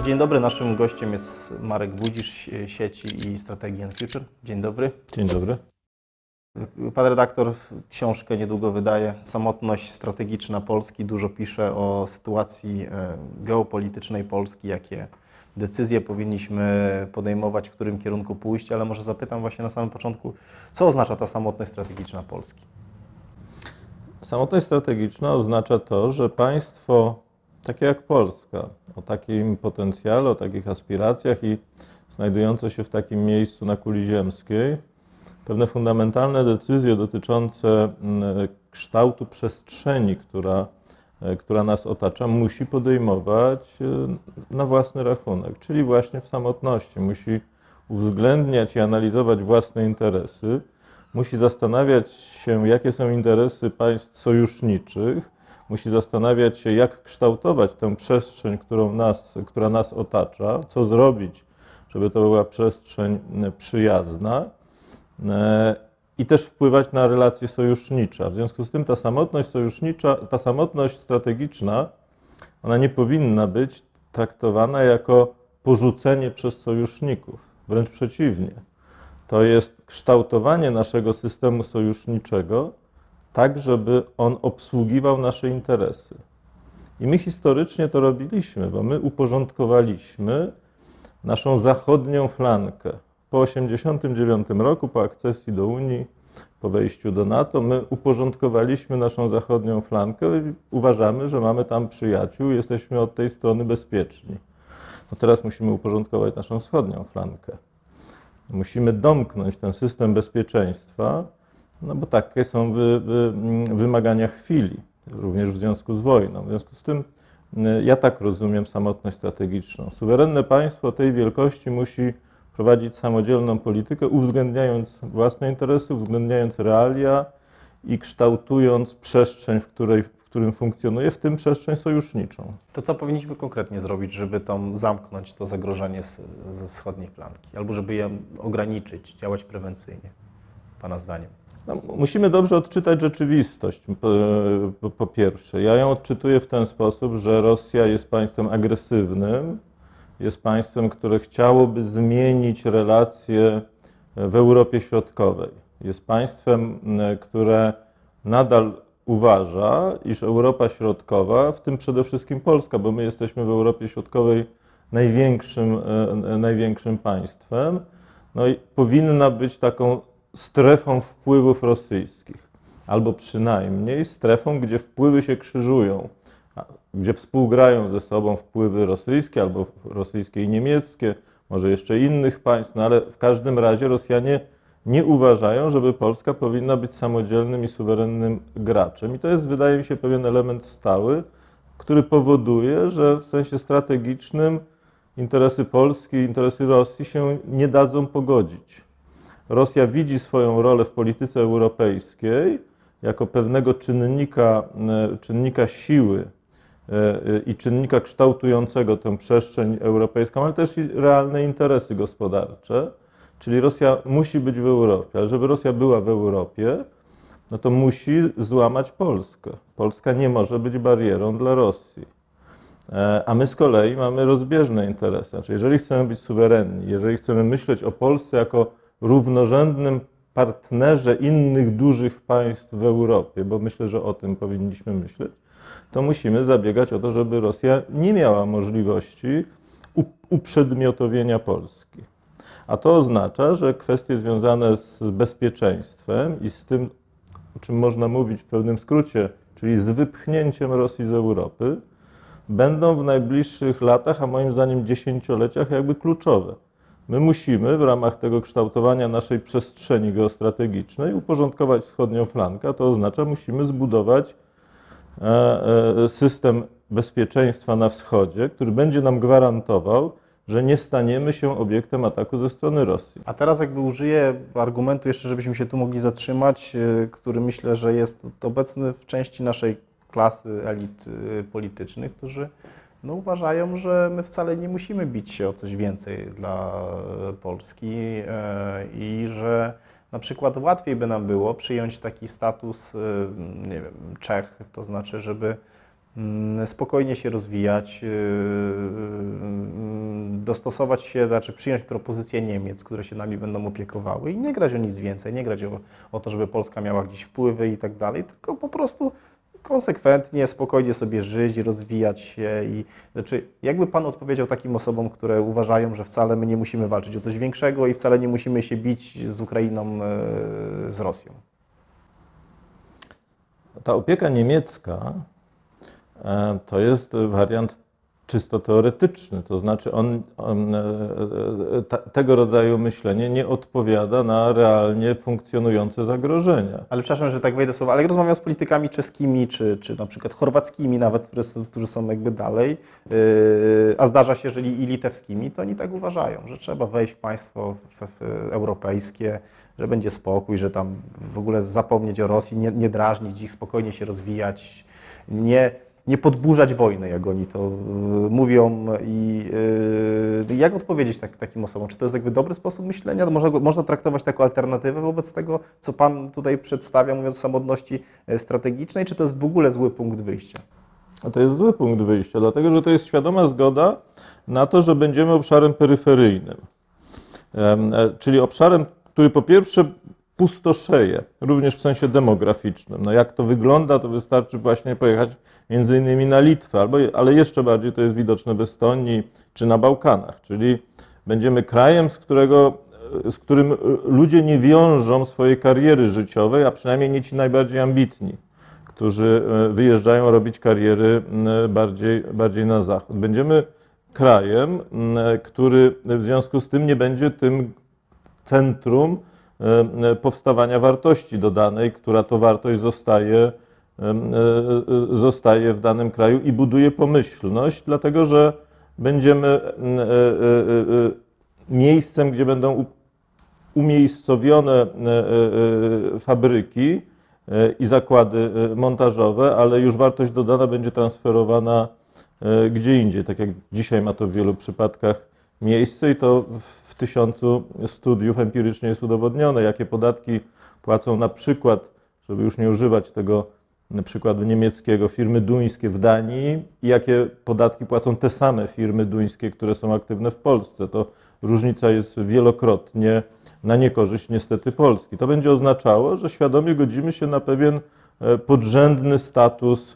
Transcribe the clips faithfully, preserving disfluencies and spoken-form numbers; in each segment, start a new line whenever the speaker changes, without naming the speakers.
Dzień dobry, naszym gościem jest Marek Budzisz, sieci i strategii and Future. Dzień dobry.
Dzień dobry.
Pan redaktor książkę niedługo wydaje, Samotność strategiczna Polski. Dużo pisze o sytuacji geopolitycznej Polski, jakie decyzje powinniśmy podejmować, w którym kierunku pójść, ale może zapytam właśnie na samym początku, co oznacza ta samotność strategiczna Polski?
Samotność strategiczna oznacza to, że państwo takie jak Polska, o takim potencjale, o takich aspiracjach i znajdujące się w takim miejscu na kuli ziemskiej, pewne fundamentalne decyzje dotyczące kształtu przestrzeni, która, która nas otacza, musi podejmować na własny rachunek, czyli właśnie w samotności. Musi uwzględniać i analizować własne interesy, musi zastanawiać się, jakie są interesy państw sojuszniczych, musi zastanawiać się, jak kształtować tę przestrzeń, którą nas, która nas otacza, co zrobić, żeby to była przestrzeń przyjazna i też wpływać na relacje sojusznicze. W związku z tym ta samotność sojusznicza, ta samotność strategiczna, ona nie powinna być traktowana jako porzucenie przez sojuszników, wręcz przeciwnie. To jest kształtowanie naszego systemu sojuszniczego tak, żeby on obsługiwał nasze interesy. I my historycznie to robiliśmy, bo my uporządkowaliśmy naszą zachodnią flankę. Po tysiąc dziewięćset osiemdziesiątym dziewiątym roku, po akcesji do Unii, po wejściu do NATO, my uporządkowaliśmy naszą zachodnią flankę i uważamy, że mamy tam przyjaciół, jesteśmy od tej strony bezpieczni. No teraz musimy uporządkować naszą wschodnią flankę. Musimy domknąć ten system bezpieczeństwa, no bo takie są wy, wy, wymagania chwili, również w związku z wojną. W związku z tym ja tak rozumiem samotność strategiczną. Suwerenne państwo tej wielkości musi prowadzić samodzielną politykę, uwzględniając własne interesy, uwzględniając realia i kształtując przestrzeń, w której, w którym funkcjonuje, w tym przestrzeń sojuszniczą.
To co powinniśmy konkretnie zrobić, żeby tam zamknąć to zagrożenie z, ze wschodniej flanki, albo żeby je ograniczyć, działać prewencyjnie, Pana zdaniem?
No, musimy dobrze odczytać rzeczywistość, po, po pierwsze. Ja ją odczytuję w ten sposób, że Rosja jest państwem agresywnym, jest państwem, które chciałoby zmienić relacje w Europie Środkowej. Jest państwem, które nadal uważa, iż Europa Środkowa, w tym przede wszystkim Polska, bo my jesteśmy w Europie Środkowej największym, największym państwem, no i powinna być taką strefą wpływów rosyjskich, albo przynajmniej strefą, gdzie wpływy się krzyżują, gdzie współgrają ze sobą wpływy rosyjskie albo rosyjskie i niemieckie, może jeszcze innych państw, no ale w każdym razie Rosjanie nie uważają, żeby Polska powinna być samodzielnym i suwerennym graczem. I to jest, wydaje mi się, pewien element stały, który powoduje, że w sensie strategicznym interesy Polski i interesy Rosji się nie dadzą pogodzić. Rosja widzi swoją rolę w polityce europejskiej jako pewnego czynnika, czynnika siły i czynnika kształtującego tę przestrzeń europejską, ale też i realne interesy gospodarcze. Czyli Rosja musi być w Europie, ale żeby Rosja była w Europie, no to musi złamać Polskę. Polska nie może być barierą dla Rosji. A my z kolei mamy rozbieżne interesy. Znaczy, jeżeli chcemy być suwerenni, jeżeli chcemy myśleć o Polsce jako równorzędnym partnerze innych dużych państw w Europie, bo myślę, że o tym powinniśmy myśleć, to musimy zabiegać o to, żeby Rosja nie miała możliwości uprzedmiotowienia Polski. A to oznacza, że kwestie związane z bezpieczeństwem i z tym, o czym można mówić w pewnym skrócie, czyli z wypchnięciem Rosji z Europy, będą w najbliższych latach, a moim zdaniem dziesięcioleciach, jakby kluczowe. My musimy w ramach tego kształtowania naszej przestrzeni geostrategicznej uporządkować wschodnią flankę, a to oznacza, musimy zbudować system bezpieczeństwa na wschodzie, który będzie nam gwarantował, że nie staniemy się obiektem ataku ze strony Rosji.
A teraz jakby użyję argumentu jeszcze, żebyśmy się tu mogli zatrzymać, który myślę, że jest obecny w części naszej klasy elit politycznych, którzy no, uważają, że my wcale nie musimy bić się o coś więcej dla Polski i że na przykład łatwiej by nam było przyjąć taki status, nie wiem, Czech, to znaczy, żeby spokojnie się rozwijać, dostosować się, znaczy przyjąć propozycje Niemiec, które się nami będą opiekowały i nie grać o nic więcej, nie grać o, o to, żeby Polska miała gdzieś wpływy i tak dalej, tylko po prostu konsekwentnie, spokojnie sobie żyć, rozwijać się i znaczy, jakby Pan odpowiedział takim osobom, które uważają, że wcale my nie musimy walczyć o coś większego i wcale nie musimy się bić z Ukrainą, z Rosją?
Ta opieka niemiecka to jest wariant czysto teoretyczny, to znaczy on, on ta, tego rodzaju myślenie nie odpowiada na realnie funkcjonujące zagrożenia.
Ale przepraszam, że tak wejdę słowa, ale jak rozmawiam z politykami czeskimi, czy, czy na przykład chorwackimi nawet, które są, którzy są jakby dalej, yy, a zdarza się, że i litewskimi, to oni tak uważają, że trzeba wejść w państwo w, w europejskie, że będzie spokój, że tam w ogóle zapomnieć o Rosji, nie, nie drażnić ich, spokojnie się rozwijać, nie... nie podburzać wojny, jak oni to y, mówią i y, jak odpowiedzieć tak, takim osobom? Czy to jest jakby dobry sposób myślenia? To można, można traktować taką alternatywę wobec tego, co Pan tutaj przedstawia, mówiąc o samotności strategicznej, czy to jest w ogóle zły punkt wyjścia?
A to jest zły punkt wyjścia, dlatego że to jest świadoma zgoda na to, że będziemy obszarem peryferyjnym, um, czyli obszarem, który po pierwsze pustoszeje, również w sensie demograficznym. No jak to wygląda, to wystarczy właśnie pojechać między innymi na Litwę, albo, ale jeszcze bardziej to jest widoczne w Estonii czy na Bałkanach, czyli będziemy krajem, z, którego, z którym ludzie nie wiążą swojej kariery życiowej, a przynajmniej nie ci najbardziej ambitni, którzy wyjeżdżają robić kariery bardziej, bardziej na zachód. Będziemy krajem, który w związku z tym nie będzie tym centrum powstawania wartości dodanej, która to wartość zostaje, zostaje w danym kraju i buduje pomyślność, dlatego że będziemy miejscem, gdzie będą umiejscowione fabryki i zakłady montażowe, ale już wartość dodana będzie transferowana gdzie indziej, tak jak dzisiaj ma to w wielu przypadkach miejsce i to w tysiącu studiów empirycznie jest udowodnione, jakie podatki płacą na przykład, żeby już nie używać tego przykładu niemieckiego, firmy duńskie w Danii i jakie podatki płacą te same firmy duńskie, które są aktywne w Polsce. To różnica jest wielokrotnie na niekorzyść niestety Polski. To będzie oznaczało, że świadomie godzimy się na pewien podrzędny status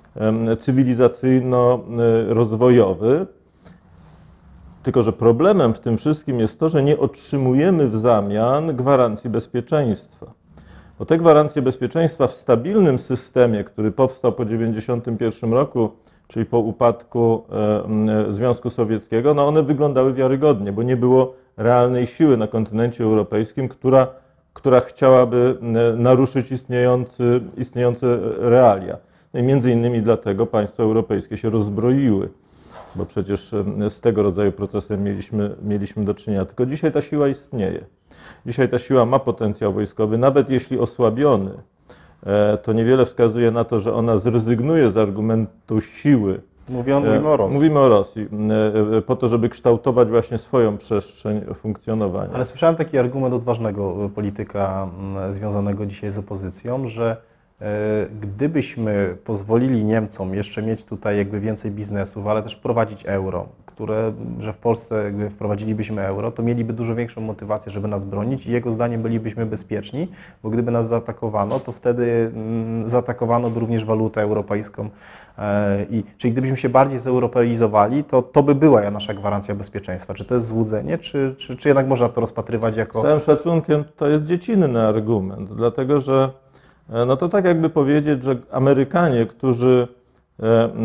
cywilizacyjno-rozwojowy. Tylko że problemem w tym wszystkim jest to, że nie otrzymujemy w zamian gwarancji bezpieczeństwa. Bo te gwarancje bezpieczeństwa w stabilnym systemie, który powstał po dziewięćdziesiątym pierwszym roku, czyli po upadku Związku Sowieckiego, no one wyglądały wiarygodnie, bo nie było realnej siły na kontynencie europejskim, która, która chciałaby naruszyć istniejący, istniejące realia. No i między innymi dlatego państwa europejskie się rozbroiły, bo przecież z tego rodzaju procesem mieliśmy, mieliśmy do czynienia. Tylko dzisiaj ta siła istnieje. Dzisiaj ta siła ma potencjał wojskowy, nawet jeśli osłabiony, to niewiele wskazuje na to, że ona zrezygnuje z argumentu siły.
Mówią, mówimy o Rosji.
Mówimy o Rosji, po to, żeby kształtować właśnie swoją przestrzeń funkcjonowania.
Ale słyszałem taki argument odważnego polityka związanego dzisiaj z opozycją, że gdybyśmy pozwolili Niemcom jeszcze mieć tutaj jakby więcej biznesów, ale też wprowadzić euro, które, że w Polsce jakby wprowadzilibyśmy euro, to mieliby dużo większą motywację, żeby nas bronić i jego zdaniem bylibyśmy bezpieczni, bo gdyby nas zaatakowano, to wtedy zaatakowano by również walutę europejską. I, czyli gdybyśmy się bardziej zeuropeizowali, to to by była nasza gwarancja bezpieczeństwa. Czy to jest złudzenie, czy, czy, czy jednak można to rozpatrywać jako...
Z całym szacunkiem to jest dziecinny argument, dlatego że no to tak jakby powiedzieć, że Amerykanie, którzy e, e, e,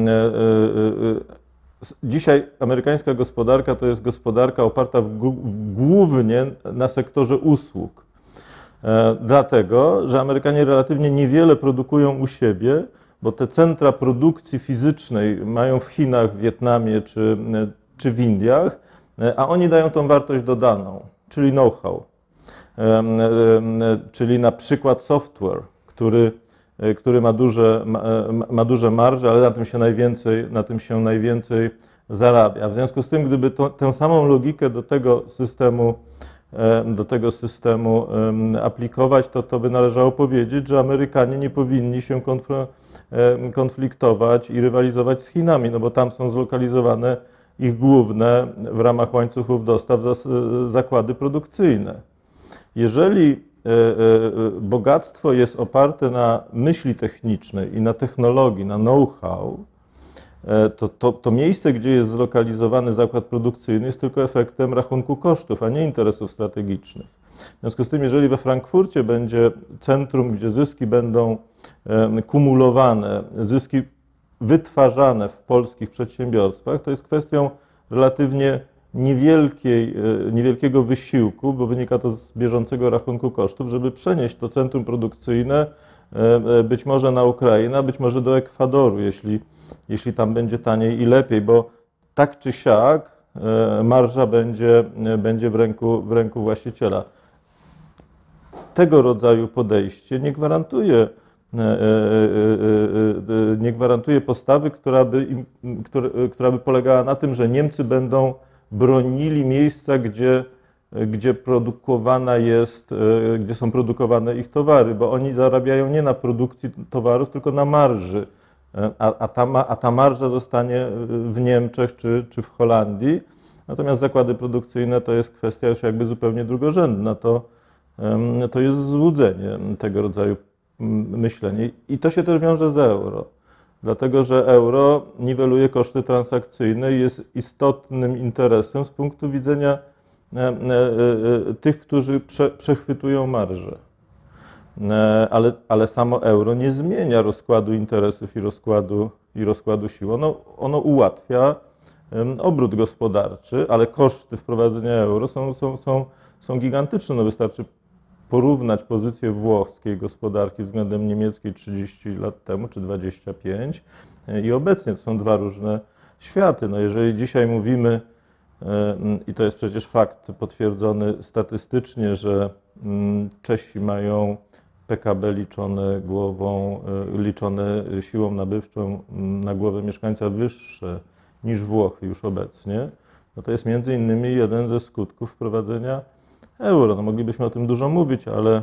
dzisiaj amerykańska gospodarka to jest gospodarka oparta w, w, głównie na sektorze usług, e, dlatego, że Amerykanie relatywnie niewiele produkują u siebie, bo te centra produkcji fizycznej mają w Chinach, w Wietnamie czy, czy w Indiach, a oni dają tą wartość dodaną, czyli know-how, e, e, czyli na przykład software, który, który ma, duże, ma, ma duże marże, ale na tym się najwięcej, na tym się najwięcej zarabia. W związku z tym, gdyby to, tę samą logikę do tego systemu do tego systemu aplikować, to, to by należało powiedzieć, że Amerykanie nie powinni się konfliktować i rywalizować z Chinami, no bo tam są zlokalizowane ich główne w ramach łańcuchów dostaw zakłady produkcyjne. Jeżeli bogactwo jest oparte na myśli technicznej i na technologii, na know-how, To, to, to miejsce, gdzie jest zlokalizowany zakład produkcyjny, jest tylko efektem rachunku kosztów, a nie interesów strategicznych. W związku z tym, jeżeli we Frankfurcie będzie centrum, gdzie zyski będą kumulowane, zyski wytwarzane w polskich przedsiębiorstwach, to jest kwestią relatywnie niewielkiej, niewielkiego wysiłku, bo wynika to z bieżącego rachunku kosztów, żeby przenieść to centrum produkcyjne być może na Ukrainę, a być może do Ekwadoru, jeśli jeśli tam będzie taniej i lepiej, bo tak czy siak marża będzie, będzie w ręku, w ręku właściciela. Tego rodzaju podejście nie gwarantuje, nie gwarantuje postawy, która by, która, która by polegała na tym, że Niemcy będą bronili miejsca, gdzie, gdzie produkowana jest, gdzie są produkowane ich towary, bo oni zarabiają nie na produkcji towarów, tylko na marży. A, a, ta, a ta marża zostanie w Niemczech czy, czy w Holandii, natomiast zakłady produkcyjne to jest kwestia już jakby zupełnie drugorzędna. To, to jest złudzenie tego rodzaju myślenia. I to się też wiąże z euro, dlatego że euro niweluje koszty transakcyjne i jest istotnym interesem z punktu widzenia tych, którzy prze, przechwytują marżę. Ale, ale samo euro nie zmienia rozkładu interesów i rozkładu, i rozkładu sił. Ono, ono ułatwia obrót gospodarczy, ale koszty wprowadzenia euro są, są, są, są gigantyczne. No wystarczy porównać pozycję włoskiej gospodarki względem niemieckiej trzydzieści lat temu, czy dwadzieścia pięć i obecnie to są dwa różne światy. No jeżeli dzisiaj mówimy, i to jest przecież fakt potwierdzony statystycznie, że Czesi mają P K B liczone głową, liczone siłą nabywczą na głowę mieszkańca wyższe niż Włochy już obecnie, no to jest między innymi jeden ze skutków wprowadzenia euro. No moglibyśmy o tym dużo mówić, ale,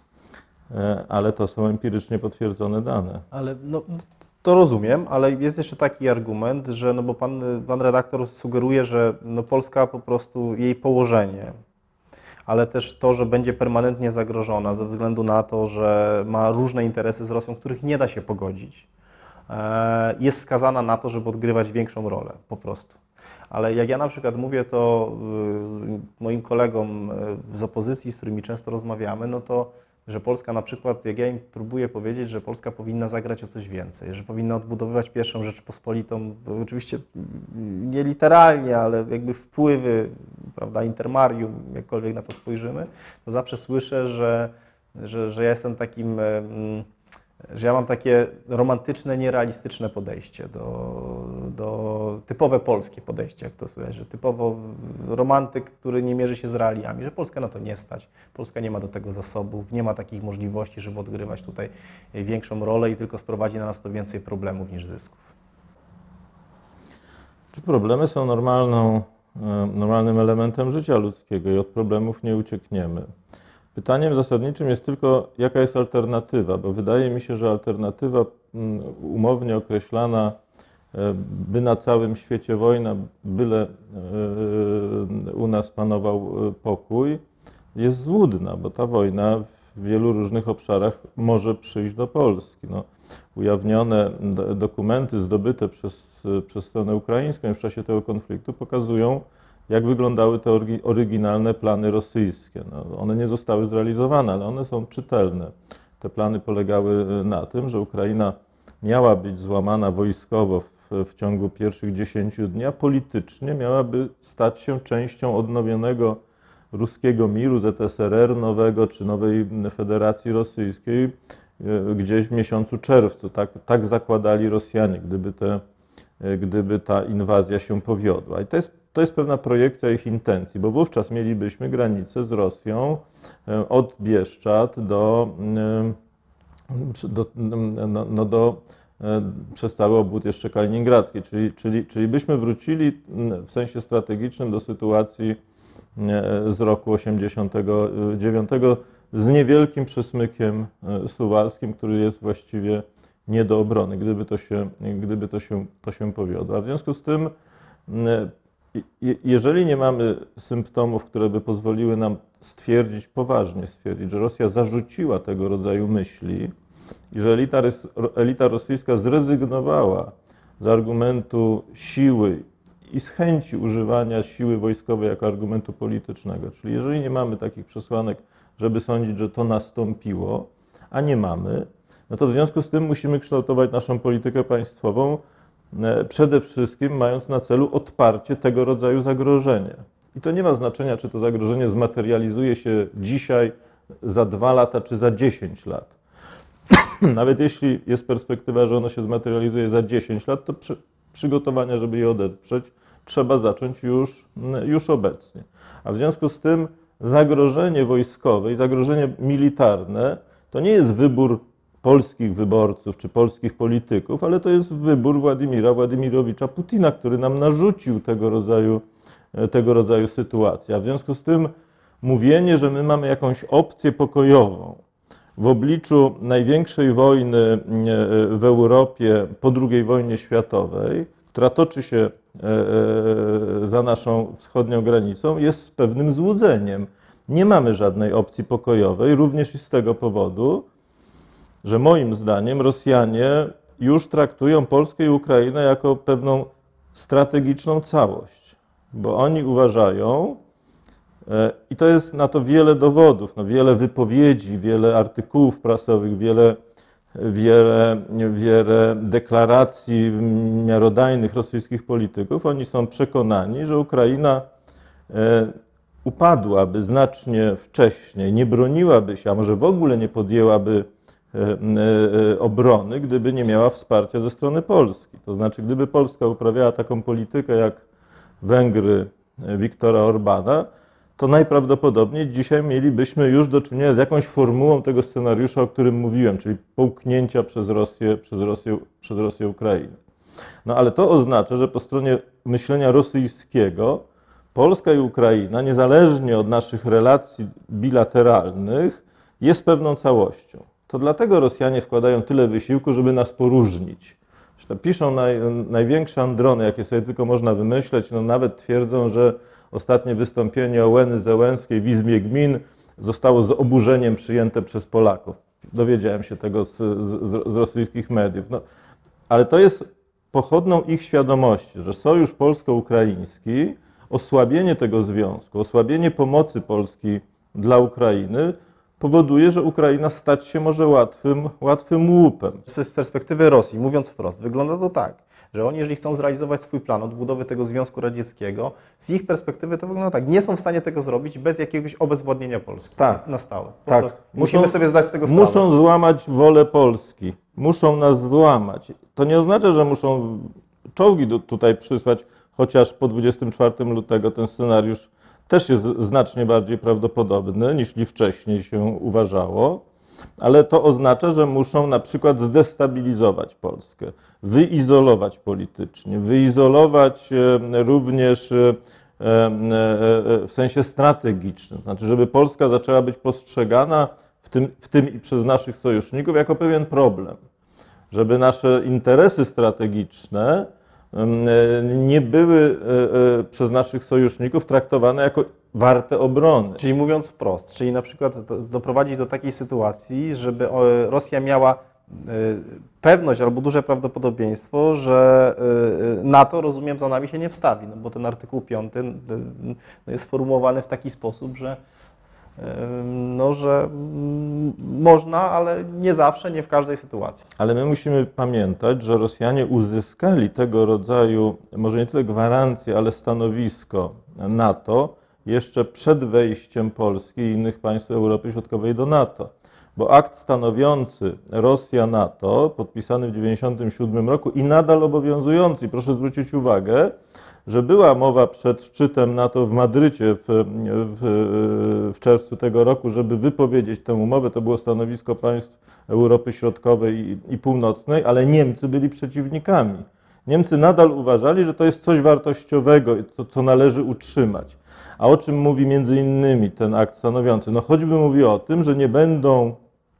ale to są empirycznie potwierdzone dane.
Ale no, to rozumiem, ale jest jeszcze taki argument, że no bo pan, pan redaktor sugeruje, że no Polska po prostu, jej położenie, ale też to, że będzie permanentnie zagrożona ze względu na to, że ma różne interesy z Rosją, których nie da się pogodzić, jest skazana na to, żeby odgrywać większą rolę, po prostu. Ale jak ja na przykład mówię to moim kolegom z opozycji, z którymi często rozmawiamy, no to że Polska na przykład, jak ja im próbuję powiedzieć, że Polska powinna zagrać o coś więcej, że powinna odbudowywać pierwszą Rzeczypospolitą, to oczywiście nie literalnie, ale jakby wpływy, prawda, intermarium, jakkolwiek na to spojrzymy, to zawsze słyszę, że, że, że ja jestem takim, że ja mam takie romantyczne, nierealistyczne podejście do, do typowe polskie podejście, jak to słychać, że typowo romantyk, który nie mierzy się z realiami, że Polska na to nie stać, Polska nie ma do tego zasobów, nie ma takich możliwości, żeby odgrywać tutaj większą rolę i tylko sprowadzi na nas to więcej problemów niż zysków.
Czy problemy są normalną, normalnym elementem życia ludzkiego i od problemów nie uciekniemy? Pytaniem zasadniczym jest tylko, jaka jest alternatywa, bo wydaje mi się, że alternatywa umownie określana, by na całym świecie wojna, byle u nas panował pokój, jest złudna, bo ta wojna w wielu różnych obszarach może przyjść do Polski. No, ujawnione dokumenty zdobyte przez, przez stronę ukraińską w czasie tego konfliktu pokazują, jak wyglądały te oryginalne plany rosyjskie. No, one nie zostały zrealizowane, ale one są czytelne. Te plany polegały na tym, że Ukraina miała być złamana wojskowo w, w ciągu pierwszych dziesięciu dni, a politycznie miałaby stać się częścią odnowionego ruskiego miru, Z S R R nowego czy nowej Federacji Rosyjskiej gdzieś w miesiącu czerwcu. Tak, tak zakładali Rosjanie, gdyby, te, gdyby ta inwazja się powiodła. I to jest To jest pewna projekcja ich intencji, bo wówczas mielibyśmy granicę z Rosją od Bieszczad do, do, no, no do przez cały obwód jeszcze kaliningradzki, czyli, czyli, czyli byśmy wrócili w sensie strategicznym do sytuacji z roku osiemdziesiątego dziewiątego z niewielkim przesmykiem suwalskim, który jest właściwie nie do obrony, gdyby to się, gdyby to się, to się powiodło. A w związku z tym, jeżeli nie mamy symptomów, które by pozwoliły nam stwierdzić, poważnie stwierdzić, że Rosja zarzuciła tego rodzaju myśli i że elita, elita rosyjska zrezygnowała z argumentu siły i z chęci używania siły wojskowej jako argumentu politycznego, czyli jeżeli nie mamy takich przesłanek, żeby sądzić, że to nastąpiło, a nie mamy, no to w związku z tym musimy kształtować naszą politykę państwową przede wszystkim mając na celu odparcie tego rodzaju zagrożenia. I to nie ma znaczenia, czy to zagrożenie zmaterializuje się dzisiaj, za dwa lata, czy za dziesięć lat. Nawet jeśli jest perspektywa, że ono się zmaterializuje za dziesięć lat, to przy, przygotowania, żeby je odeprzeć, trzeba zacząć już, już obecnie. A w związku z tym zagrożenie wojskowe i zagrożenie militarne to nie jest wybór polskich wyborców czy polskich polityków, ale to jest wybór Władimira Władimirowicza Putina, który nam narzucił tego rodzaju, tego rodzaju sytuację. A w związku z tym mówienie, że my mamy jakąś opcję pokojową w obliczu największej wojny w Europie po drugiej wojnie światowej, która toczy się za naszą wschodnią granicą, jest pewnym złudzeniem. Nie mamy żadnej opcji pokojowej, również i z tego powodu, że moim zdaniem Rosjanie już traktują Polskę i Ukrainę jako pewną strategiczną całość, bo oni uważają, i to jest na to wiele dowodów, no wiele wypowiedzi, wiele artykułów prasowych, wiele, wiele, wiele deklaracji miarodajnych rosyjskich polityków, oni są przekonani, że Ukraina upadłaby znacznie wcześniej, nie broniłaby się, a może w ogóle nie podjęłaby obrony, gdyby nie miała wsparcia ze strony Polski. To znaczy, gdyby Polska uprawiała taką politykę jak Węgry Viktora Orbana, to najprawdopodobniej dzisiaj mielibyśmy już do czynienia z jakąś formułą tego scenariusza, o którym mówiłem, czyli połknięcia przez Rosję, przez Rosję, przez Rosję Ukrainy. No ale to oznacza, że po stronie myślenia rosyjskiego Polska i Ukraina, niezależnie od naszych relacji bilateralnych, jest pewną całością. To dlatego Rosjanie wkładają tyle wysiłku, żeby nas poróżnić. Piszą naj, największe androny, jakie sobie tylko można wymyśleć. No nawet twierdzą, że ostatnie wystąpienie Ołeny Zełenskiej w Izbie Gmin zostało z oburzeniem przyjęte przez Polaków. Dowiedziałem się tego z, z, z rosyjskich mediów. No, ale to jest pochodną ich świadomości, że sojusz polsko-ukraiński, osłabienie tego związku, osłabienie pomocy Polski dla Ukrainy powoduje, że Ukraina stać się może łatwym, łatwym łupem.
Z perspektywy Rosji, mówiąc wprost, wygląda to tak, że oni, jeżeli chcą zrealizować swój plan odbudowy tego Związku Radzieckiego, z ich perspektywy to wygląda tak, nie są w stanie tego zrobić bez jakiegoś obezwładnienia Polski.
Tak.
Na stałe. Po
tak.
prostu. Musimy muszą, sobie zdać z tego sprawę.
Muszą złamać wolę Polski. Muszą nas złamać. To nie oznacza, że muszą czołgi do, tutaj przysłać, chociaż po dwudziestego czwartego lutego ten scenariusz też jest znacznie bardziej prawdopodobny niż wcześniej się uważało, ale to oznacza, że muszą na przykład zdestabilizować Polskę, wyizolować politycznie, wyizolować również w sensie strategicznym, znaczy, żeby Polska zaczęła być postrzegana w tym, w tym i przez naszych sojuszników jako pewien problem, żeby nasze interesy strategiczne nie były przez naszych sojuszników traktowane jako warte obrony.
Czyli mówiąc wprost, czyli na przykład doprowadzić do takiej sytuacji, żeby Rosja miała pewność albo duże prawdopodobieństwo, że NATO, rozumiem, za nami się nie wstawi, no bo ten artykuł piąty jest sformułowany w taki sposób, że no, że można, ale nie zawsze, nie w każdej sytuacji.
Ale my musimy pamiętać, że Rosjanie uzyskali tego rodzaju, może nie tyle gwarancje, ale stanowisko NATO jeszcze przed wejściem Polski i innych państw Europy Środkowej do NATO. Bo akt stanowiący Rosja-NATO, podpisany w tysiąc dziewięćset dziewięćdziesiątym siódmym roku i nadal obowiązujący, i proszę zwrócić uwagę, że była mowa przed szczytem NATO w Madrycie w, w, w czerwcu tego roku, żeby wypowiedzieć tę umowę. To było stanowisko państw Europy Środkowej i, i Północnej, ale Niemcy byli przeciwnikami. Niemcy nadal uważali, że to jest coś wartościowego, co, co należy utrzymać. A o czym mówi między innymi ten akt stanowiący? No choćby mówi o tym, że nie będą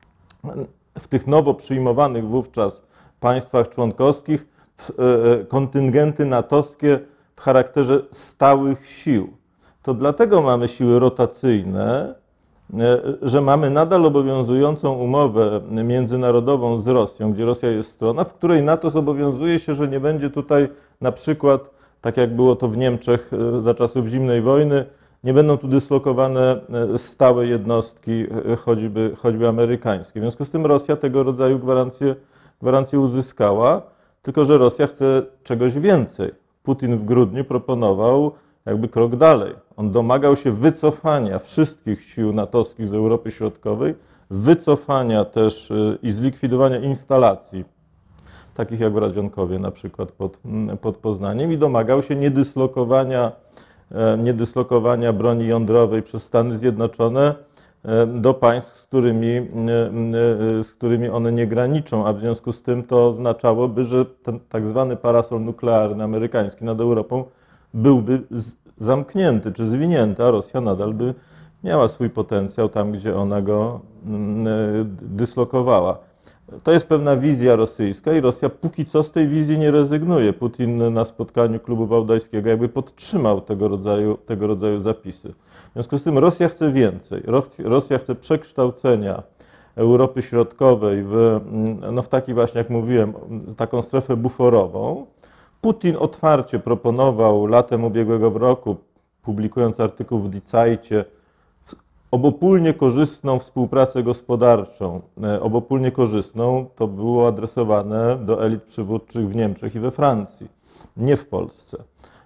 w tych nowo przyjmowanych wówczas państwach członkowskich kontyngenty natowskie w charakterze stałych sił. To dlatego mamy siły rotacyjne, że mamy nadal obowiązującą umowę międzynarodową z Rosją, gdzie Rosja jest strona, w której NATO zobowiązuje się, że nie będzie tutaj na przykład, tak jak było to w Niemczech za czasów zimnej wojny, nie będą tu dyslokowane stałe jednostki, choćby, choćby amerykańskie. W związku z tym Rosja tego rodzaju gwarancję, gwarancję uzyskała, tylko że Rosja chce czegoś więcej. Putin w grudniu proponował jakby krok dalej. On domagał się wycofania wszystkich sił natowskich z Europy Środkowej, wycofania też i zlikwidowania instalacji, takich jak w Radzionkowie na przykład pod, pod Poznaniem, i domagał się niedyslokowania, niedyslokowania broni jądrowej przez Stany Zjednoczone do państw, z którymi, z którymi one nie graniczą, a w związku z tym to oznaczałoby, że ten tak zwany parasol nuklearny amerykański nad Europą byłby zamknięty czy zwinięty, a Rosja nadal by miała swój potencjał tam, gdzie ona go dyslokowała. To jest pewna wizja rosyjska i Rosja póki co z tej wizji nie rezygnuje. Putin na spotkaniu Klubu Wałdajskiego jakby podtrzymał tego rodzaju, tego rodzaju zapisy. W związku z tym Rosja chce więcej. Rosja chce przekształcenia Europy Środkowej w, no w taki właśnie, jak mówiłem, taką strefę buforową. Putin otwarcie proponował latem ubiegłego roku, publikując artykuł w Die Zeitie, obopólnie korzystną współpracę gospodarczą. Obopólnie korzystną to było adresowane do elit przywódczych w Niemczech i we Francji, nie w Polsce.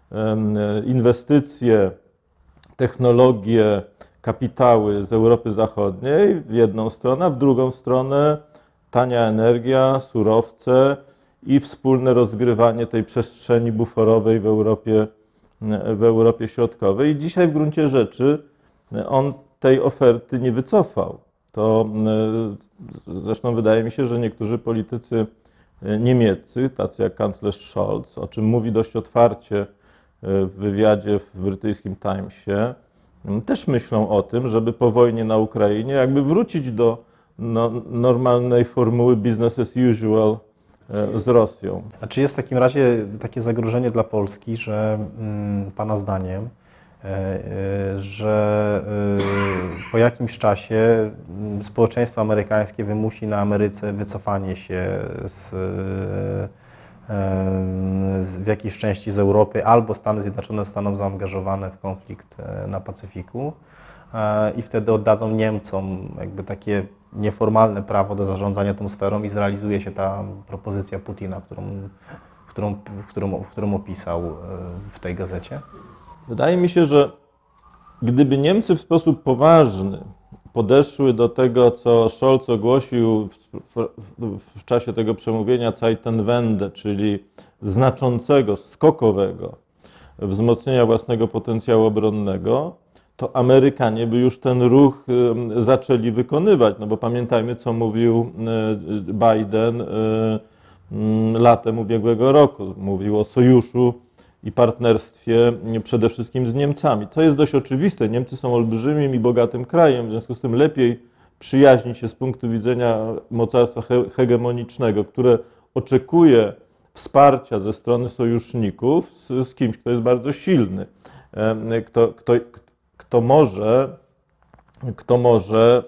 Inwestycje, technologie, kapitały z Europy Zachodniej w jedną stronę, a w drugą stronę tania energia, surowce i wspólne rozgrywanie tej przestrzeni buforowej w Europie, w Europie Środkowej. I dzisiaj w gruncie rzeczy on tej oferty nie wycofał. To zresztą wydaje mi się, że niektórzy politycy niemieccy, tacy jak kanclerz Scholz, o czym mówi dość otwarcie w wywiadzie w brytyjskim Timesie, też myślą o tym, żeby po wojnie na Ukrainie jakby wrócić do no, normalnej formuły business as usual z Rosją.
A czy jest w takim razie takie zagrożenie dla Polski, że mm, Pana zdaniem, że po jakimś czasie społeczeństwo amerykańskie wymusi na Ameryce wycofanie się z, z, w jakiejś części z Europy, albo Stany Zjednoczone zostaną zaangażowane w konflikt na Pacyfiku i wtedy oddadzą Niemcom jakby takie nieformalne prawo do zarządzania tą sferą i zrealizuje się ta propozycja Putina, którą, którą, którą, którą opisał w tej gazecie?
Wydaje mi się, że gdyby Niemcy w sposób poważny podeszły do tego, co Scholz ogłosił w, w, w czasie tego przemówienia Zeitenwende, czyli znaczącego, skokowego wzmocnienia własnego potencjału obronnego, to Amerykanie by już ten ruch zaczęli wykonywać. No bo pamiętajmy, co mówił Biden latem ubiegłego roku. Mówił o sojuszu i partnerstwie przede wszystkim z Niemcami. To jest dość oczywiste. Niemcy są olbrzymim i bogatym krajem, w związku z tym lepiej przyjaźnić się z punktu widzenia mocarstwa hegemonicznego, które oczekuje wsparcia ze strony sojuszników z, z kimś, kto jest bardzo silny, kto, kto, kto może, kto może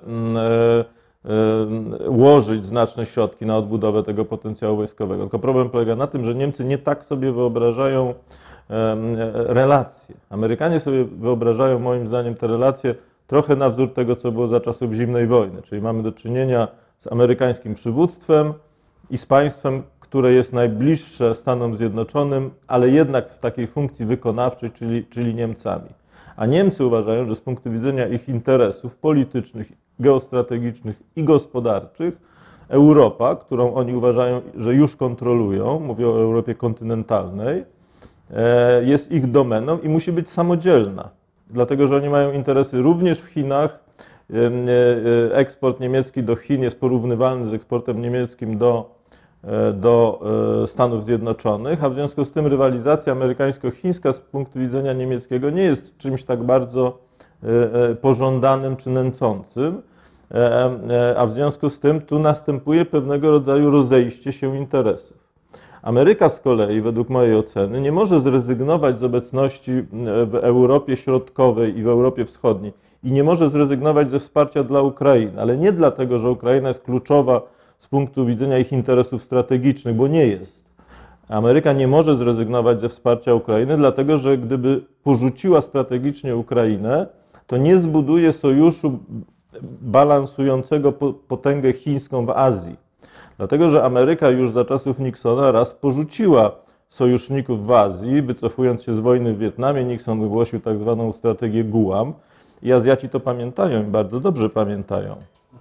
łożyć znaczne środki na odbudowę tego potencjału wojskowego. Tylko problem polega na tym, że Niemcy nie tak sobie wyobrażają relacje. Amerykanie sobie wyobrażają, moim zdaniem, te relacje trochę na wzór tego, co było za czasów zimnej wojny. Czyli mamy do czynienia z amerykańskim przywództwem i z państwem, które jest najbliższe Stanom Zjednoczonym, ale jednak w takiej funkcji wykonawczej, czyli, czyli Niemcami. A Niemcy uważają, że z punktu widzenia ich interesów politycznych, geostrategicznych i gospodarczych, Europa, którą oni uważają, że już kontrolują, mówię o Europie kontynentalnej, jest ich domeną i musi być samodzielna. Dlatego, że oni mają interesy również w Chinach. Eksport niemiecki do Chin jest porównywalny z eksportem niemieckim do, do Stanów Zjednoczonych, a w związku z tym rywalizacja amerykańsko-chińska z punktu widzenia niemieckiego nie jest czymś tak bardzo pożądanym czy nęcącym, a w związku z tym tu następuje pewnego rodzaju rozejście się interesów. Ameryka z kolei, według mojej oceny, nie może zrezygnować z obecności w Europie Środkowej i w Europie Wschodniej i nie może zrezygnować ze wsparcia dla Ukrainy, ale nie dlatego, że Ukraina jest kluczowa z punktu widzenia ich interesów strategicznych, bo nie jest. Ameryka nie może zrezygnować ze wsparcia Ukrainy, dlatego że gdyby porzuciła strategicznie Ukrainę, to nie zbuduje sojuszu balansującego potęgę chińską w Azji. Dlatego, że Ameryka już za czasów Nixona raz porzuciła sojuszników w Azji, wycofując się z wojny w Wietnamie. Nixon ogłosił tak zwaną strategię Guam i Azjaci to pamiętają i bardzo dobrze pamiętają.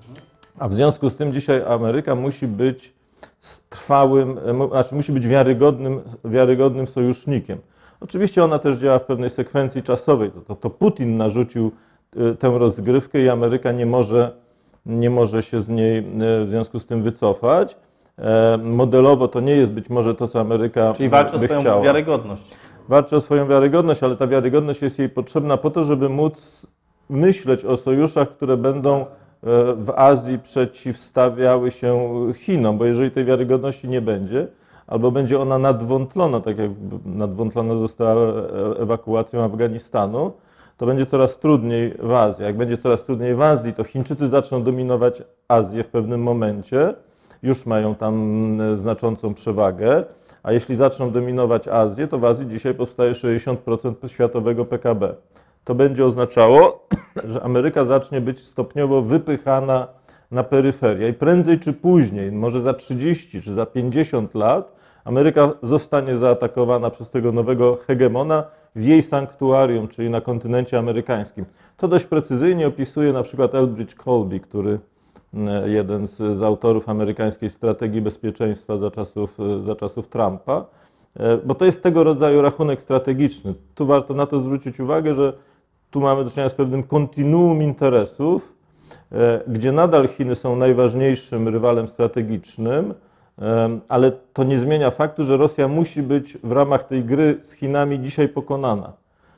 A w związku z tym dzisiaj Ameryka musi być trwałym, znaczy musi być wiarygodnym, wiarygodnym sojusznikiem. Oczywiście ona też działa w pewnej sekwencji czasowej. To, to, to Putin narzucił tę rozgrywkę i Ameryka nie może, nie może się z niej w związku z tym wycofać. Modelowo to nie jest być może to, co Ameryka
Czyli walczy o
by
swoją
chciała.
wiarygodność.
Walczy o swoją wiarygodność, ale ta wiarygodność jest jej potrzebna po to, żeby móc myśleć o sojuszach, które będą w Azji przeciwstawiały się Chinom, bo jeżeli tej wiarygodności nie będzie, albo będzie ona nadwątlona, tak jak nadwątlona została ewakuacją Afganistanu, to będzie coraz trudniej w Azji. Jak będzie coraz trudniej w Azji, to Chińczycy zaczną dominować Azję w pewnym momencie, już mają tam znaczącą przewagę, a jeśli zaczną dominować Azję, to w Azji dzisiaj powstaje sześćdziesiąt procent światowego P K B. To będzie oznaczało, że Ameryka zacznie być stopniowo wypychana na peryferię i prędzej czy później, może za trzydzieści czy za pięćdziesiąt lat, Ameryka zostanie zaatakowana przez tego nowego hegemona w jej sanktuarium, czyli na kontynencie amerykańskim. To dość precyzyjnie opisuje na przykład Elbridge Colby, który jeden z, z autorów amerykańskiej strategii bezpieczeństwa za czasów, za czasów Trumpa, bo to jest tego rodzaju rachunek strategiczny. Tu warto na to zwrócić uwagę, że tu mamy do czynienia z pewnym kontinuum interesów, gdzie nadal Chiny są najważniejszym rywalem strategicznym, ale to nie zmienia faktu, że Rosja musi być w ramach tej gry z Chinami dzisiaj pokonana.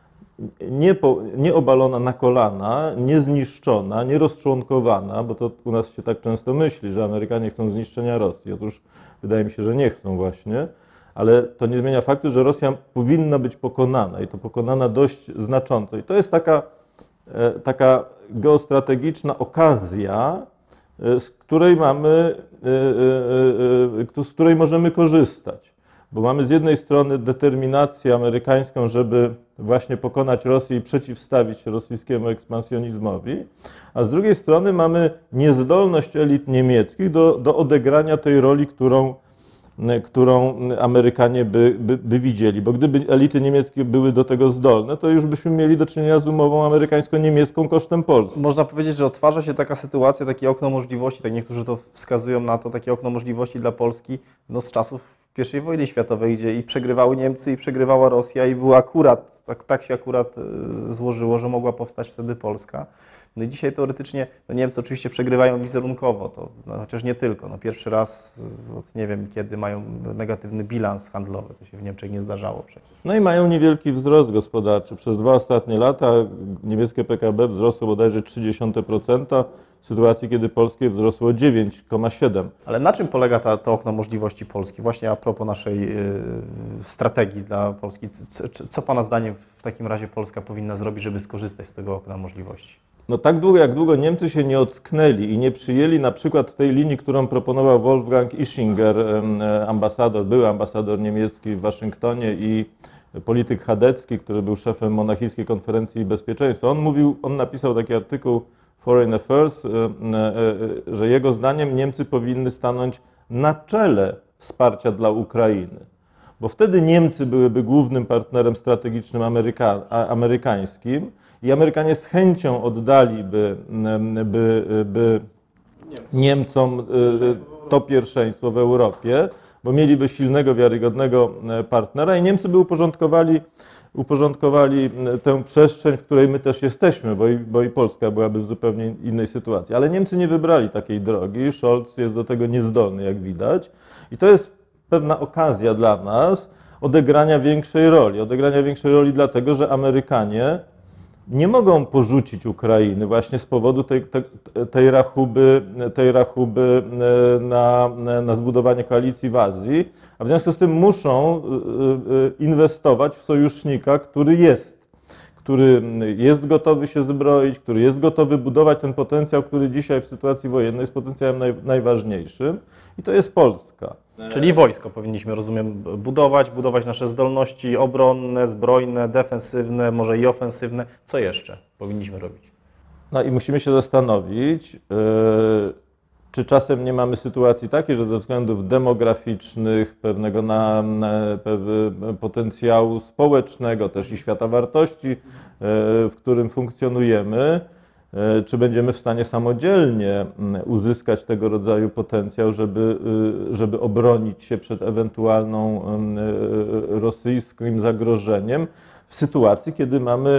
Nie, po, nie obalona na kolana, nie zniszczona, nie rozczłonkowana, bo to u nas się tak często myśli, że Amerykanie chcą zniszczenia Rosji. Otóż wydaje mi się, że nie chcą właśnie, ale to nie zmienia faktu, że Rosja powinna być pokonana i to pokonana dość znacząco. I to jest taka, taka geostrategiczna okazja, z której mamy, z której możemy korzystać. Bo mamy z jednej strony determinację amerykańską, żeby właśnie pokonać Rosję i przeciwstawić się rosyjskiemu ekspansjonizmowi, a z drugiej strony mamy niezdolność elit niemieckich do, do odegrania tej roli, którą, którą Amerykanie by, by, by widzieli. Bo gdyby elity niemieckie były do tego zdolne, to już byśmy mieli do czynienia z umową amerykańsko-niemiecką kosztem Polski.
Można powiedzieć, że otwarza się taka sytuacja, takie okno możliwości, tak niektórzy to wskazują na to, takie okno możliwości dla Polski no, z czasów pierwszej wojny światowej, gdzie i przegrywały Niemcy, i przegrywała Rosja i było akurat, tak, tak się akurat złożyło, że mogła powstać wtedy Polska. No i dzisiaj teoretycznie no Niemcy oczywiście przegrywają wizerunkowo, to, no, chociaż nie tylko. No pierwszy raz od nie wiem kiedy mają negatywny bilans handlowy, to się w Niemczech nie zdarzało przecież.
No i mają niewielki wzrost gospodarczy. Przez dwa ostatnie lata niemieckie P K B wzrosło bodajże trzy dziesiąte procent, w sytuacji kiedy polskie wzrosło dziewięć przecinek siedem procent.
Ale na czym polega ta, to okno możliwości Polski? Właśnie a propos naszej yy, strategii dla Polski. Co, co Pana zdaniem w takim razie Polska powinna zrobić, żeby skorzystać z tego okna możliwości?
No tak długo, jak długo Niemcy się nie ocknęli i nie przyjęli na przykład tej linii, którą proponował Wolfgang Ischinger, ambasador, były ambasador niemiecki w Waszyngtonie i polityk chadecki, który był szefem Monachijskiej Konferencji Bezpieczeństwa. On mówił, on napisał taki artykuł Foreign Affairs, że jego zdaniem Niemcy powinny stanąć na czele wsparcia dla Ukrainy. Bo wtedy Niemcy byłyby głównym partnerem strategicznym ameryka, amerykańskim i Amerykanie z chęcią oddaliby by, by Niemcom to pierwszeństwo w Europie, bo mieliby silnego, wiarygodnego partnera i Niemcy by uporządkowali, uporządkowali tę przestrzeń, w której my też jesteśmy, bo i, bo i Polska byłaby w zupełnie innej sytuacji. Ale Niemcy nie wybrali takiej drogi, Scholz jest do tego niezdolny, jak widać, i to jest pewna okazja dla nas odegrania większej roli. Odegrania większej roli dlatego, że Amerykanie nie mogą porzucić Ukrainy właśnie z powodu tej, tej, tej rachuby, tej rachuby na, na zbudowanie koalicji w Azji, a w związku z tym muszą inwestować w sojusznika, który jest, który jest gotowy się zbroić, który jest gotowy budować ten potencjał, który dzisiaj w sytuacji wojennej jest potencjałem naj, najważniejszym, i to jest Polska.
Czyli wojsko powinniśmy, rozumiem, budować, budować nasze zdolności obronne, zbrojne, defensywne, może i ofensywne. Co jeszcze powinniśmy robić?
No i musimy się zastanowić, yy, czy czasem nie mamy sytuacji takiej, że ze względów demograficznych, pewnego na, na, pe- potencjału społecznego, też i świata wartości, yy, w którym funkcjonujemy, czy będziemy w stanie samodzielnie uzyskać tego rodzaju potencjał, żeby, żeby obronić się przed ewentualną rosyjskim zagrożeniem w sytuacji, kiedy mamy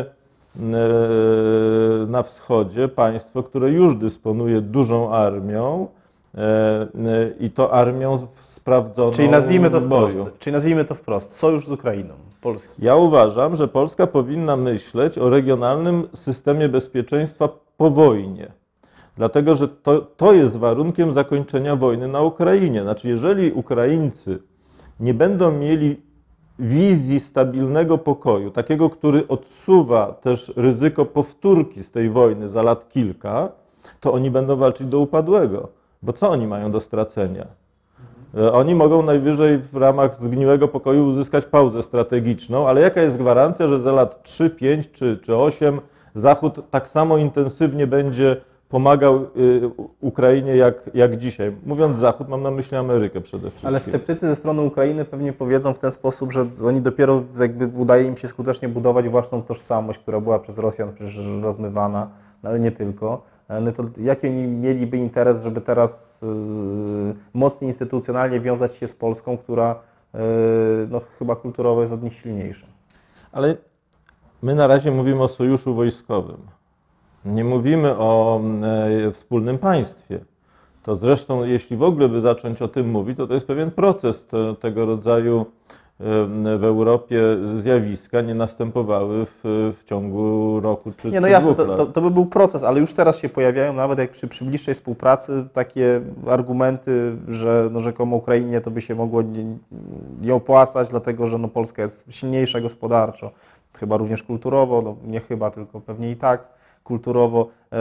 na wschodzie państwo, które już dysponuje dużą armią i to armią sprawdzoną
Czyli nazwijmy to
w boju.
wprost. Czyli nazwijmy to wprost. Sojusz z Ukrainą. Polski.
Ja uważam, że Polska powinna myśleć o regionalnym systemie bezpieczeństwa po wojnie. Dlatego, że to, to jest warunkiem zakończenia wojny na Ukrainie. Znaczy, jeżeli Ukraińcy nie będą mieli wizji stabilnego pokoju, takiego, który odsuwa też ryzyko powtórki z tej wojny za lat kilka, to oni będą walczyć do upadłego. Bo co oni mają do stracenia? Oni mogą najwyżej w ramach zgniłego pokoju uzyskać pauzę strategiczną, ale jaka jest gwarancja, że za lat trzy, pięć czy, czy osiem Zachód tak samo intensywnie będzie pomagał y, Ukrainie jak, jak dzisiaj? Mówiąc Zachód, mam na myśli Amerykę przede wszystkim.
Ale sceptycy ze strony Ukrainy pewnie powiedzą w ten sposób, że oni dopiero jakby udaje im się skutecznie budować własną tożsamość, która była przez Rosjan przecież rozmywana, no ale nie tylko. No to jaki oni mieliby interes, żeby teraz yy, mocniej instytucjonalnie wiązać się z Polską, która yy, no, chyba kulturowo jest od nich silniejsza?
Ale my na razie mówimy o sojuszu wojskowym. Nie mówimy o e, wspólnym państwie. To zresztą, jeśli w ogóle by zacząć o tym mówić, to to jest pewien proces te, tego rodzaju w Europie zjawiska nie następowały w, w ciągu roku czy
Nie, no
czy
jasne,
dwóch
to,
lat.
to, to by był proces, ale już teraz się pojawiają, nawet jak przy, przy bliższej współpracy, takie argumenty, że no, rzekomo Ukrainie to by się mogło nie, nie opłacać, dlatego że no, Polska jest silniejsza gospodarczo, chyba również kulturowo, no, nie chyba, tylko pewnie i tak kulturowo, e,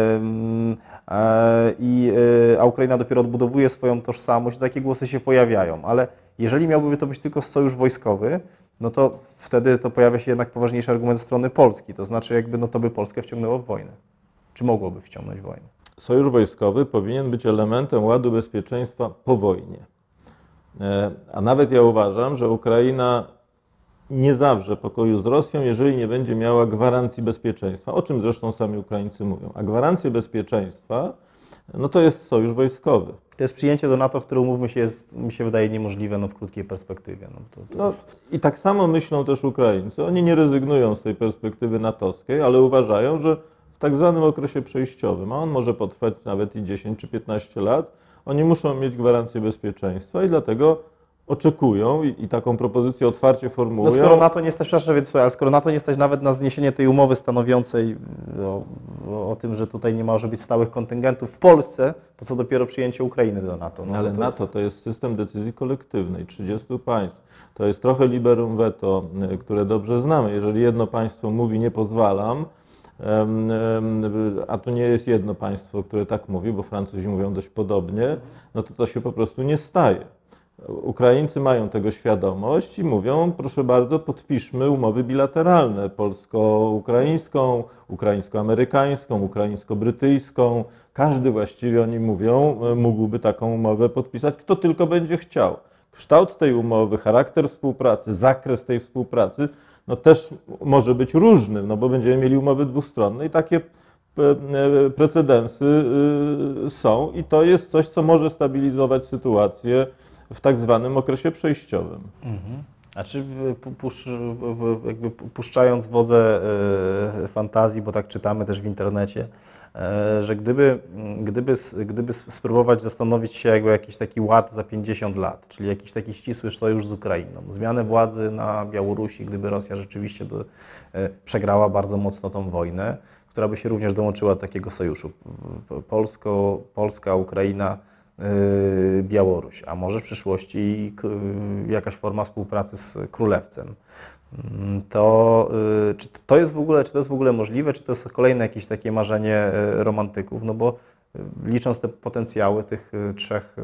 e, i, e, a Ukraina dopiero odbudowuje swoją tożsamość, takie głosy się pojawiają, ale jeżeli miałby to być tylko sojusz wojskowy, no to wtedy to pojawia się jednak poważniejszy argument ze strony Polski, to znaczy jakby no to by Polskę wciągnęło w wojnę, czy mogłoby wciągnąć w wojnę.
Sojusz wojskowy powinien być elementem ładu bezpieczeństwa po wojnie. E, A nawet ja uważam, że Ukraina nie zawrze pokoju z Rosją, jeżeli nie będzie miała gwarancji bezpieczeństwa, o czym zresztą sami Ukraińcy mówią. A gwarancje bezpieczeństwa, no to jest sojusz wojskowy.
To jest przyjęcie do NATO, które, umówmy się, jest, mi się wydaje niemożliwe no, w krótkiej perspektywie. No, to, to...
No, i tak samo myślą też Ukraińcy. Oni nie rezygnują z tej perspektywy natowskiej, ale uważają, że w tak zwanym okresie przejściowym, a on może potrwać nawet i dziesięć czy piętnaście lat, oni muszą mieć gwarancję bezpieczeństwa i dlatego oczekują i, i taką propozycję otwarcie formułują.
No skoro NATO nie stać, przepraszam, więc, ale skoro NATO nie stać nawet na zniesienie tej umowy stanowiącej o, o, o tym, że tutaj nie może być stałych kontyngentów w Polsce, to co dopiero przyjęcie Ukrainy do NATO. No,
Ale
to, to
NATO
jest...
to jest system decyzji kolektywnej, trzydziestu państw. To jest trochę liberum veto, które dobrze znamy. Jeżeli jedno państwo mówi nie pozwalam, a to nie jest jedno państwo, które tak mówi, bo Francuzi mówią dość podobnie, no to to się po prostu nie staje. Ukraińcy mają tego świadomość i mówią, proszę bardzo, podpiszmy umowy bilateralne, polsko-ukraińską, ukraińsko-amerykańską, ukraińsko-brytyjską. Każdy właściwie, oni mówią, mógłby taką umowę podpisać, kto tylko będzie chciał. Kształt tej umowy, charakter współpracy, zakres tej współpracy, no też może być różny, no bo będziemy mieli umowy dwustronne i takie precedensy są i to jest coś, co może stabilizować sytuację w tak zwanym okresie przejściowym.
Mhm. A czy pusz, jakby puszczając wodze fantazji, bo tak czytamy też w internecie, że gdyby, gdyby, gdyby spróbować zastanowić się jakby jakiś taki ład za pięćdziesiąt lat, czyli jakiś taki ścisły sojusz z Ukrainą, zmianę władzy na Białorusi, gdyby Rosja rzeczywiście do, przegrała bardzo mocno tą wojnę, która by się również dołączyła do takiego sojuszu. Polsko, Polska, Ukraina, Białoruś, a może w przyszłości jakaś forma współpracy z Królewcem. To czy to jest w ogóle, czy to jest w ogóle możliwe, czy to jest kolejne jakieś takie marzenie romantyków, no bo licząc te potencjały tych trzech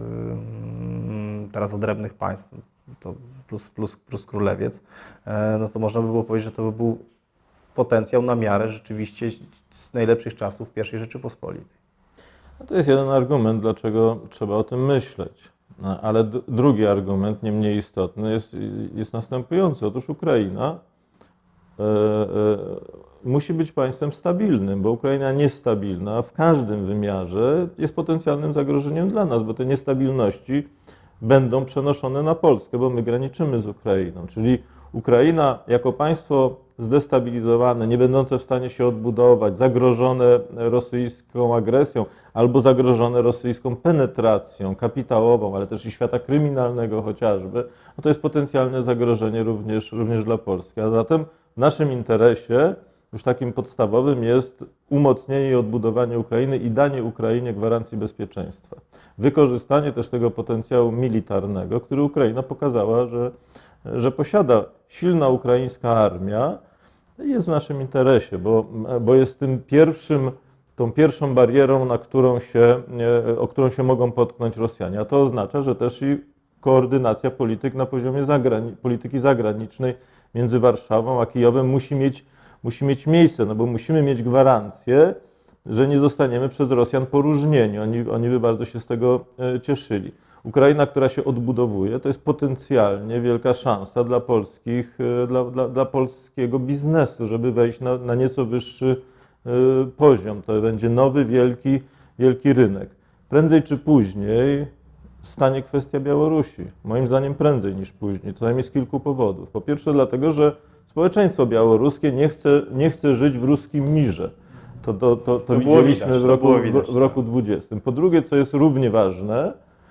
teraz odrębnych państw, to plus, plus, plus Królewiec, no to można by było powiedzieć, że to by był potencjał na miarę rzeczywiście z najlepszych czasów pierwszej Rzeczypospolitej.
No to jest jeden argument, dlaczego trzeba o tym myśleć. No, ale drugi argument, nie mniej istotny, jest, jest następujący. Otóż Ukraina e, e, musi być państwem stabilnym, bo Ukraina niestabilna w każdym wymiarze jest potencjalnym zagrożeniem dla nas, bo te niestabilności będą przenoszone na Polskę, bo my graniczymy z Ukrainą. Czyli Ukraina jako państwo zdestabilizowane, nie będące w stanie się odbudować, zagrożone rosyjską agresją albo zagrożone rosyjską penetracją kapitałową, ale też i świata kryminalnego chociażby, no to jest potencjalne zagrożenie również, również dla Polski. A zatem w naszym interesie już takim podstawowym jest umocnienie i odbudowanie Ukrainy i danie Ukrainie gwarancji bezpieczeństwa. Wykorzystanie też tego potencjału militarnego, który Ukraina pokazała, że, że posiada. Silna ukraińska armia jest w naszym interesie, bo, bo jest tym pierwszym, tą pierwszą barierą, na którą się, o którą się mogą potknąć Rosjanie. A to oznacza, że też i koordynacja polityk na poziomie zagrani polityki zagranicznej między Warszawą a Kijowem musi mieć, musi mieć miejsce, no bo musimy mieć gwarancję, że nie zostaniemy przez Rosjan poróżnieni. Oni, oni by bardzo się z tego cieszyli. Ukraina, która się odbudowuje, to jest potencjalnie wielka szansa dla, polskich, dla, dla, dla polskiego biznesu, żeby wejść na, na nieco wyższy poziom. To będzie nowy, wielki, wielki rynek. Prędzej czy później stanie kwestia Białorusi. Moim zdaniem prędzej niż później, co najmniej z kilku powodów. Po pierwsze dlatego, że społeczeństwo białoruskie nie chce, nie chce żyć w ruskim mirze. To, to, to, to, to widzieliśmy widać, w roku, widać, w roku dwudziestym. Po drugie, co jest równie ważne,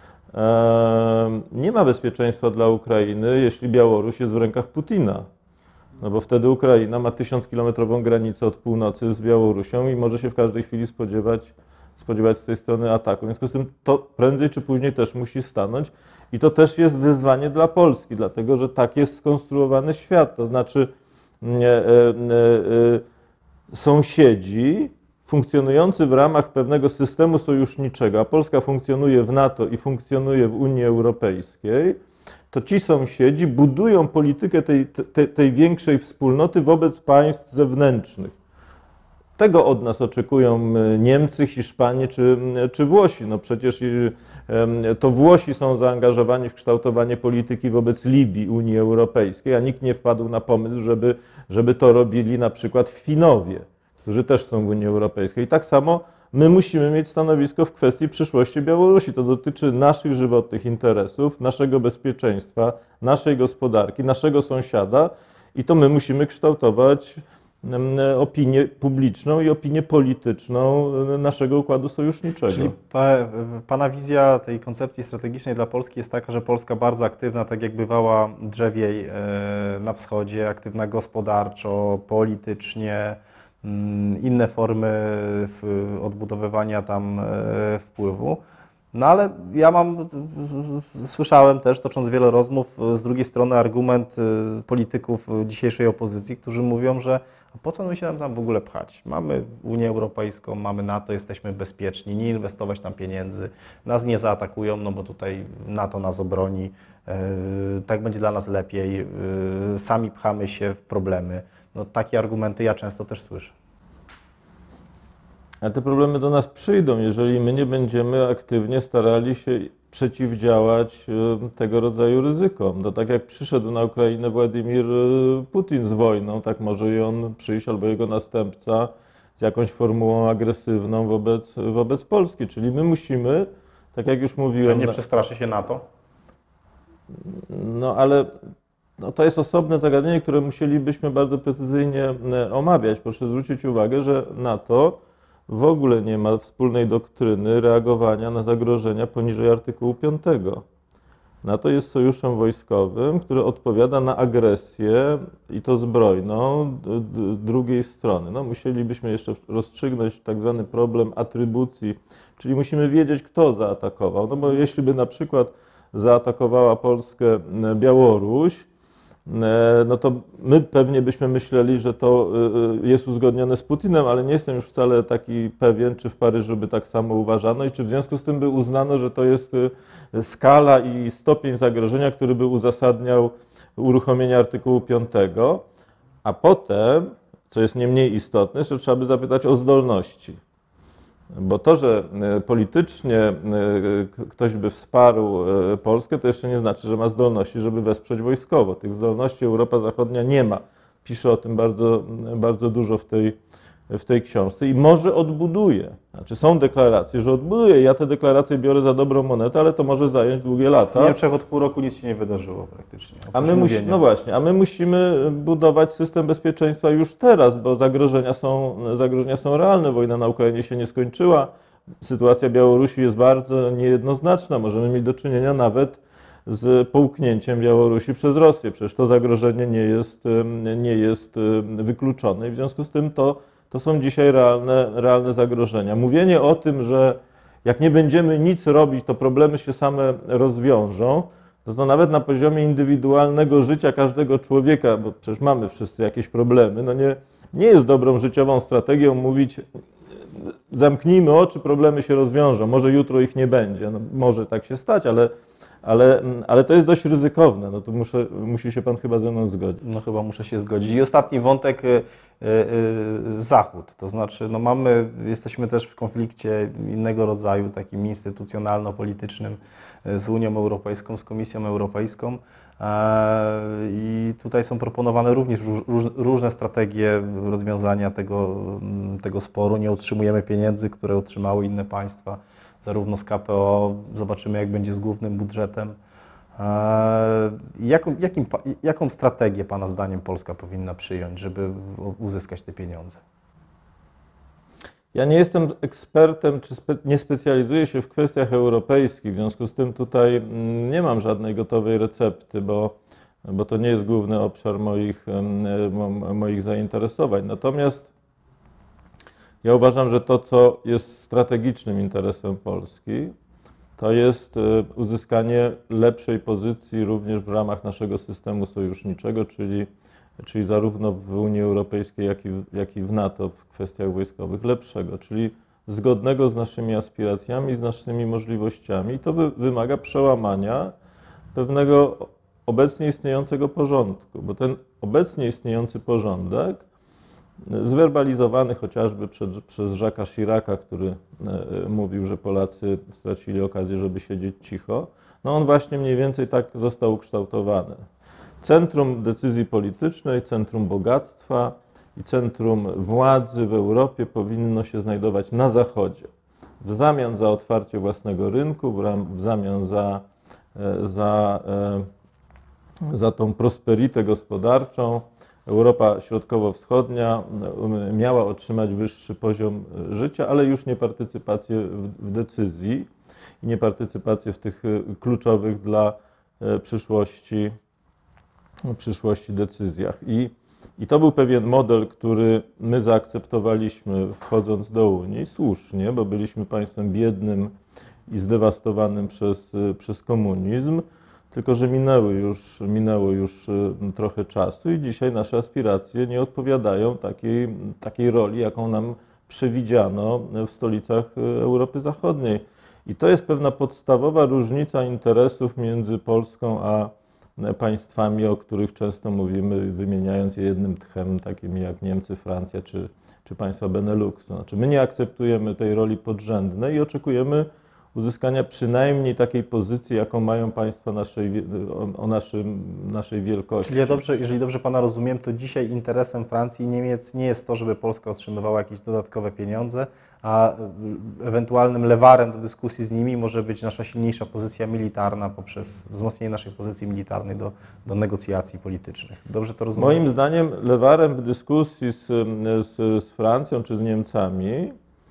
nie ma bezpieczeństwa dla Ukrainy, jeśli Białoruś jest w rękach Putina. No bo wtedy Ukraina ma tysiąckilometrową granicę od północy z Białorusią i może się w każdej chwili spodziewać, spodziewać z tej strony ataku. W związku z tym to prędzej czy później też musi stanąć i to też jest wyzwanie dla Polski, dlatego że tak jest skonstruowany świat. To znaczy e, e, e, sąsiedzi funkcjonujący w ramach pewnego systemu sojuszniczego, a Polska funkcjonuje w NATO i funkcjonuje w Unii Europejskiej, to ci sąsiedzi budują politykę tej, tej, tej większej wspólnoty wobec państw zewnętrznych. Tego od nas oczekują Niemcy, Hiszpanie czy, czy Włosi. No przecież to Włosi są zaangażowani w kształtowanie polityki wobec Libii Unii Europejskiej, a nikt nie wpadł na pomysł, żeby, żeby to robili na przykład Finowie, którzy też są w Unii Europejskiej. I tak samo my musimy mieć stanowisko w kwestii przyszłości Białorusi. To dotyczy naszych żywotnych interesów, naszego bezpieczeństwa, naszej gospodarki, naszego sąsiada i to my musimy kształtować opinię publiczną i opinię polityczną naszego układu sojuszniczego.
Czyli pa, Pana wizja tej koncepcji strategicznej dla Polski jest taka, że Polska bardzo aktywna, tak jak bywała drzewiej na wschodzie, aktywna gospodarczo, politycznie, inne formy odbudowywania tam wpływu. No ale ja mam, słyszałem też, tocząc wiele rozmów, z drugiej strony argument polityków dzisiejszej opozycji, którzy mówią, że po co my się tam w ogóle pchać? Mamy Unię Europejską, mamy NATO, jesteśmy bezpieczni, nie inwestować tam pieniędzy, nas nie zaatakują, no bo tutaj NATO nas obroni, tak będzie dla nas lepiej, sami pchamy się w problemy. No, takie argumenty ja często też słyszę.
Ale te problemy do nas przyjdą, jeżeli my nie będziemy aktywnie starali się przeciwdziałać tego rodzaju ryzykom. To tak jak przyszedł na Ukrainę Władimir Putin z wojną, tak może i on przyjść, albo jego następca z jakąś formułą agresywną wobec, wobec Polski. Czyli my musimy, tak jak już mówiłem...
A nie przestraszy się NATO?
No ale no, to jest osobne zagadnienie, które musielibyśmy bardzo precyzyjnie omawiać. Proszę zwrócić uwagę, że NATO w ogóle nie ma wspólnej doktryny reagowania na zagrożenia poniżej artykułu piątego. NATO jest sojuszem wojskowym, który odpowiada na agresję i to zbrojną drugiej strony. No, musielibyśmy jeszcze rozstrzygnąć tak zwany problem atrybucji, czyli musimy wiedzieć, kto zaatakował. No bo jeśli by na przykład zaatakowała Polskę Białoruś, no to my pewnie byśmy myśleli, że to jest uzgodnione z Putinem, ale nie jestem już wcale taki pewien, czy w Paryżu by tak samo uważano i czy w związku z tym by uznano, że to jest skala i stopień zagrożenia, który by uzasadniał uruchomienie artykułu piątego, a potem, co jest nie mniej istotne, że trzeba by zapytać o zdolności. Bo to, że politycznie ktoś by wsparł Polskę, to jeszcze nie znaczy, że ma zdolności, żeby wesprzeć wojskowo. Tych zdolności Europa Zachodnia nie ma. Pisze o tym bardzo, bardzo dużo w tej, w tej książce i może odbuduje. Znaczy są deklaracje, że odbuduje. Ja te deklaracje biorę za dobrą monetę, ale to może zająć długie lata.
W Niemczech od pół roku nic się nie wydarzyło praktycznie.
A my musi, no właśnie, a my musimy budować system bezpieczeństwa już teraz, bo zagrożenia są, zagrożenia są realne. Wojna na Ukrainie się nie skończyła. Sytuacja Białorusi jest bardzo niejednoznaczna. Możemy mieć do czynienia nawet z połknięciem Białorusi przez Rosję. Przecież to zagrożenie nie jest, nie jest wykluczone i w związku z tym to, to są dzisiaj realne, realne zagrożenia. Mówienie o tym, że jak nie będziemy nic robić, to problemy się same rozwiążą, to, to nawet na poziomie indywidualnego życia każdego człowieka, bo przecież mamy wszyscy jakieś problemy, no nie, nie jest dobrą życiową strategią mówić, zamknijmy oczy, problemy się rozwiążą, może jutro ich nie będzie, no, może tak się stać, ale, ale, ale to jest dość ryzykowne, no to muszę, musi się pan chyba ze mną zgodzić.
No chyba muszę się zgodzić. I ostatni wątek, y, y, y, Zachód, to znaczy no mamy, jesteśmy też w konflikcie innego rodzaju, takim instytucjonalno-politycznym z Unią Europejską, z Komisją Europejską i tutaj są proponowane również róż, różne strategie rozwiązania tego, tego sporu. Nie otrzymujemy pieniędzy, które otrzymały inne państwa, zarówno z K P O, zobaczymy jak będzie z głównym budżetem. Jaką, jakim, jaką strategię Pana zdaniem Polska powinna przyjąć, żeby uzyskać te pieniądze?
Ja nie jestem ekspertem, czy spe, nie specjalizuję się w kwestiach europejskich, w związku z tym tutaj nie mam żadnej gotowej recepty, bo, bo to nie jest główny obszar moich, moich zainteresowań. Natomiast ja uważam, że to, co jest strategicznym interesem Polski, to jest uzyskanie lepszej pozycji również w ramach naszego systemu sojuszniczego, czyli, czyli zarówno w Unii Europejskiej, jak i, w, jak i w NATO w kwestiach wojskowych, lepszego, czyli zgodnego z naszymi aspiracjami, z naszymi możliwościami. I to wy, wymaga przełamania pewnego obecnie istniejącego porządku, bo ten obecnie istniejący porządek, zwerbalizowany chociażby przed, przez Jacques'a Chiraca, który e, mówił, że Polacy stracili okazję, żeby siedzieć cicho, no on właśnie mniej więcej tak został ukształtowany. Centrum decyzji politycznej, centrum bogactwa i centrum władzy w Europie powinno się znajdować na Zachodzie. W zamian za otwarcie własnego rynku, w, ram, w zamian za, e, za, e, za tą prosperitę gospodarczą, Europa Środkowo-Wschodnia miała otrzymać wyższy poziom życia, ale już nie partycypację w decyzji i nie partycypację w tych kluczowych dla przyszłości, przyszłości decyzjach. I, I to był pewien model, który my zaakceptowaliśmy wchodząc do Unii, słusznie, bo byliśmy państwem biednym i zdewastowanym przez, przez komunizm. Tylko że minęły już, minęło już trochę czasu i dzisiaj nasze aspiracje nie odpowiadają takiej, takiej roli, jaką nam przewidziano w stolicach Europy Zachodniej. I to jest pewna podstawowa różnica interesów między Polską a państwami, o których często mówimy, wymieniając je jednym tchem, takimi jak Niemcy, Francja czy, czy państwa Beneluxu. Znaczy my nie akceptujemy tej roli podrzędnej i oczekujemy uzyskania przynajmniej takiej pozycji, jaką mają państwa naszej, o, o naszym, naszej wielkości.
Czyli ja dobrze, jeżeli dobrze Pana rozumiem, to dzisiaj interesem Francji i Niemiec nie jest to, żeby Polska otrzymywała jakieś dodatkowe pieniądze, a ewentualnym lewarem do dyskusji z nimi może być nasza silniejsza pozycja militarna poprzez wzmocnienie naszej pozycji militarnej do, do negocjacji politycznych. Dobrze to rozumiem?
Moim zdaniem lewarem w dyskusji z, z, z Francją czy z Niemcami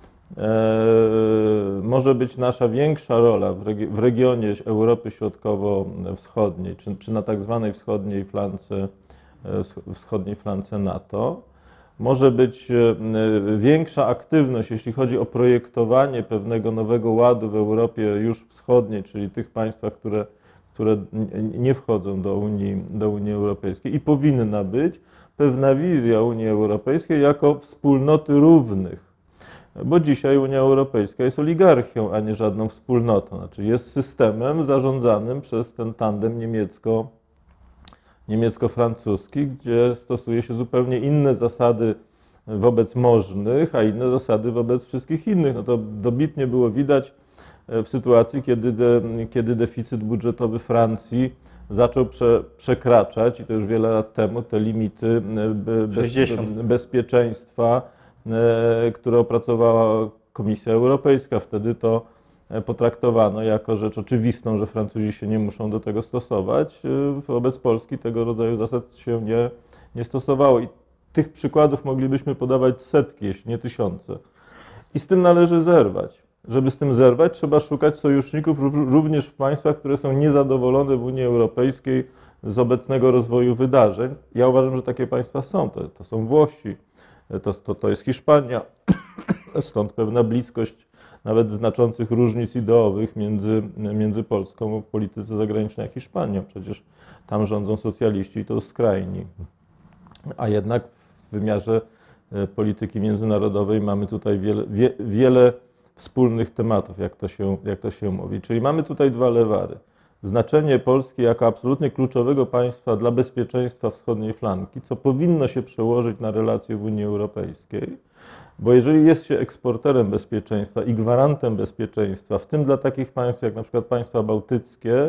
E, może być nasza większa rola w, regi w regionie Europy Środkowo-Wschodniej, czy, czy na tak zwanej wschodniej flance, wschodniej flance NATO. Może być większa aktywność, jeśli chodzi o projektowanie pewnego nowego ładu w Europie już wschodniej, czyli tych państwach, które, które nie wchodzą do Unii, do Unii Europejskiej. I powinna być pewna wizja Unii Europejskiej jako wspólnoty równych. Bo dzisiaj Unia Europejska jest oligarchią, a nie żadną wspólnotą. Znaczy jest systemem zarządzanym przez ten tandem niemiecko, niemiecko-francuski, gdzie stosuje się zupełnie inne zasady wobec możnych, a inne zasady wobec wszystkich innych. No to dobitnie było widać w sytuacji, kiedy, de, kiedy deficyt budżetowy Francji zaczął prze, przekraczać, i to już wiele lat temu, te limity bez, bezpieczeństwa, które opracowała Komisja Europejska. Wtedy to potraktowano jako rzecz oczywistą, że Francuzi się nie muszą do tego stosować. Wobec Polski tego rodzaju zasad się nie, nie stosowało. I tych przykładów moglibyśmy podawać setki, jeśli nie tysiące. I z tym należy zerwać. Żeby z tym zerwać, trzeba szukać sojuszników również w państwach, które są niezadowolone w Unii Europejskiej z obecnego rozwoju wydarzeń. Ja uważam, że takie państwa są. To, to są Włosi. To, to, to jest Hiszpania, stąd pewna bliskość nawet znaczących różnic ideowych między, między Polską w polityce zagranicznej a Hiszpanią. Przecież tam rządzą socjaliści i to skrajni. A jednak w wymiarze polityki międzynarodowej mamy tutaj wiele, wie, wiele wspólnych tematów, jak to się, jak to się mówi. Czyli mamy tutaj dwa lewary. Znaczenie Polski jako absolutnie kluczowego państwa dla bezpieczeństwa wschodniej flanki, co powinno się przełożyć na relacje w Unii Europejskiej, bo jeżeli jest się eksporterem bezpieczeństwa i gwarantem bezpieczeństwa, w tym dla takich państw jak na przykład państwa bałtyckie,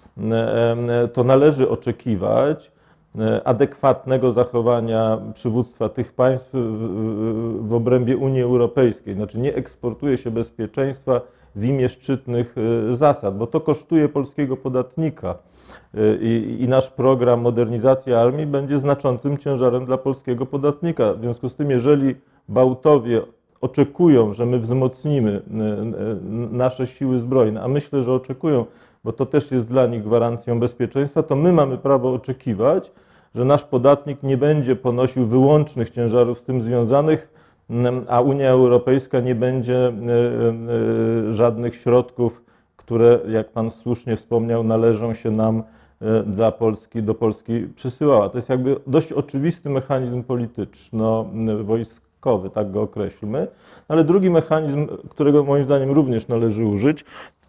to należy oczekiwać adekwatnego zachowania przywództwa tych państw w obrębie Unii Europejskiej. Znaczy nie eksportuje się bezpieczeństwa w imię szczytnych zasad, bo to kosztuje polskiego podatnika i, i nasz program modernizacji armii będzie znaczącym ciężarem dla polskiego podatnika. W związku z tym, jeżeli Bałtowie oczekują, że my wzmocnimy nasze siły zbrojne, a myślę, że oczekują, bo to też jest dla nich gwarancją bezpieczeństwa, to my mamy prawo oczekiwać, że nasz podatnik nie będzie ponosił wyłącznych ciężarów z tym związanych, a Unia Europejska nie będzie żadnych środków, które, jak Pan słusznie wspomniał, należą się nam dla Polski, do Polski przysyłała. To jest jakby dość oczywisty mechanizm polityczno-wojskowy, tak go określmy. Ale drugi mechanizm, którego moim zdaniem również należy użyć,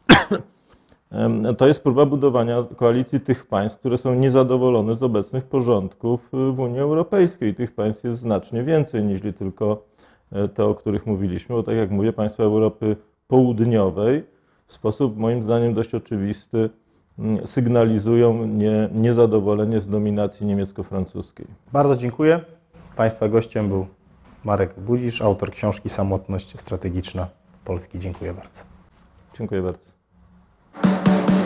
to jest próba budowania koalicji tych państw, które są niezadowolone z obecnych porządków w Unii Europejskiej. Tych państw jest znacznie więcej niż tylko te, o których mówiliśmy, bo tak jak mówię, państwa Europy Południowej w sposób moim zdaniem dość oczywisty sygnalizują nie, niezadowolenie z dominacji niemiecko-francuskiej.
Bardzo dziękuję. Państwa gościem był Marek Budzisz, autor książki Samotność strategiczna Polski. Dziękuję bardzo.
Dziękuję bardzo.